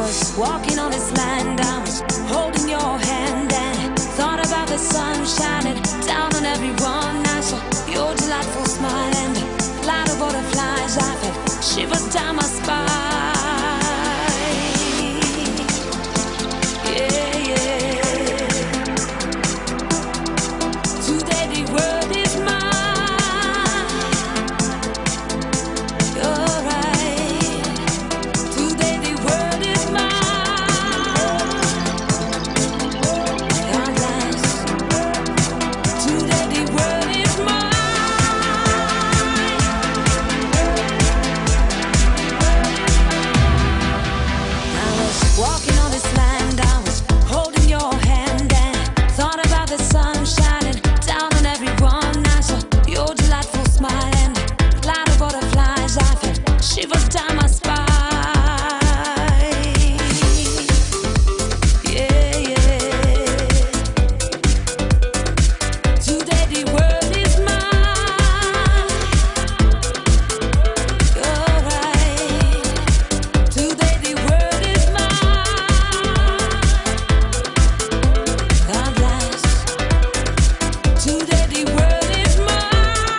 was walking on this land, I was holding your hand and thought about the sun shining down on everyone. I saw your delightful smile and a cloud of butterflies. I felt shivers down my spine. Yeah, yeah. Today the world is mine. You're right. Today the world is mine. God bless. Today the world is mine. I was walking on this land, I was holding your hand and thought about the sun shining down on everyone. I saw your delightful smile and a cloud of butterflies. I felt shivers down my spine. Yeah, yeah. Today the world is mine. You're right. Today the world is mine. God bless. Today the world is mine.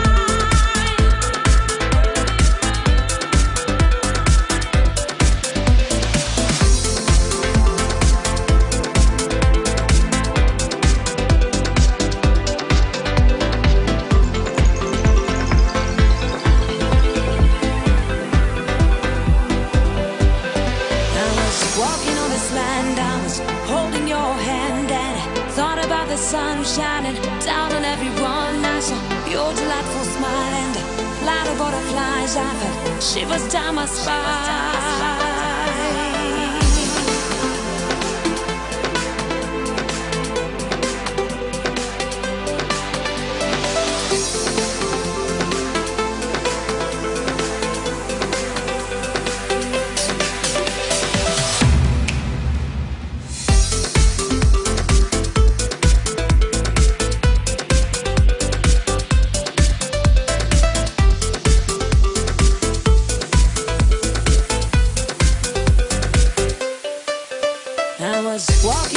I was walking on this land, I was holding your hand and thought about the sun shining down on everyone. I saw your delightful smile and a cloud of butterflies. I felt shivers down my spine. I was walking